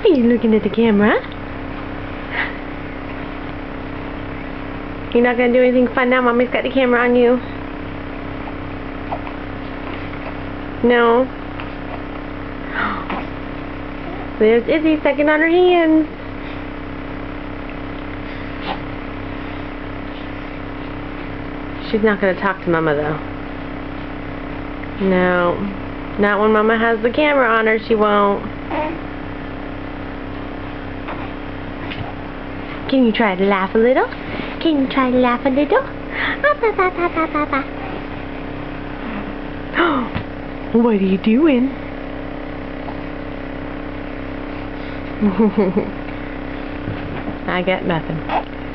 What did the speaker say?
Are you looking at the camera? You're not going to do anything fun now? Mommy's got the camera on you. No. There's Izzy sucking on her hands. She's not going to talk to Mama, though. No. Not when Mama has the camera on her, she won't. Can you try to laugh a little? Can you try to laugh a little? What are you doing? I got nothing.